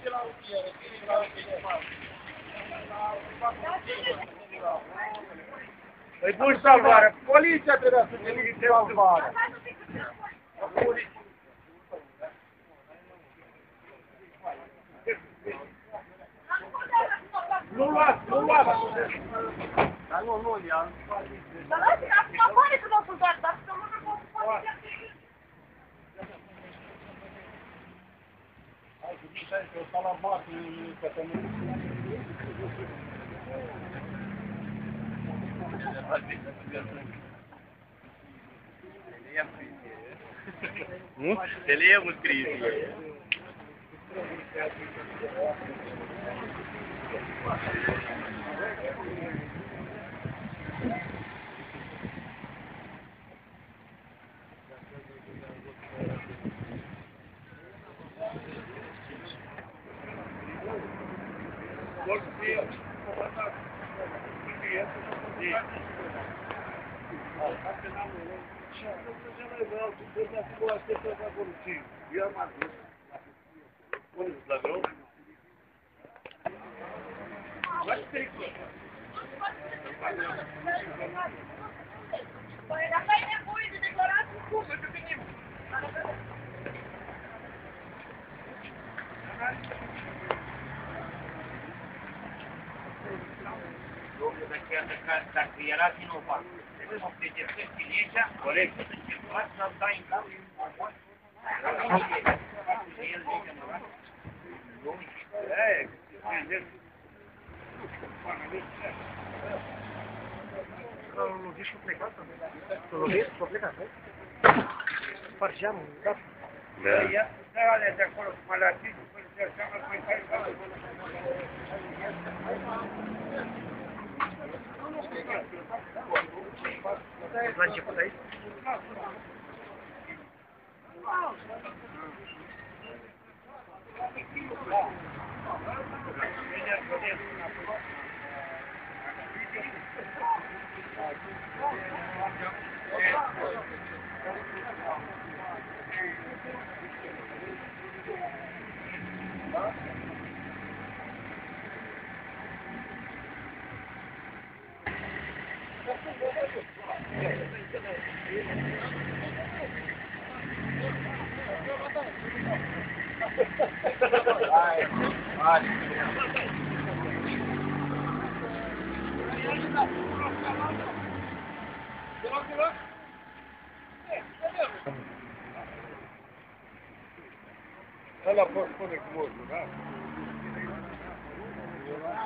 Păi bun salvare, poliția trebuie să te salvare. Nu luați, nu luați. Dar nu, ia. Dar lasă, nu apare că nu sunt doar, dar să mă rog, poliția. Hai să zici aici, o sta la masă, că să nu... Te le iau scris. Păi, dacă ai nevoie de declarații, cum? Să venim. Dacă era vinovat, trebuie să te găsești legea, corect, să încercați să dai în cap. L-a lovit și-o plecat, l-a lovit și-o plecat, nu? Spargi geamul, da? Da, alea de acolo, cum alea fi, după ce seama că mai tare ca La început aici? Ăla poți spune cu modul, da?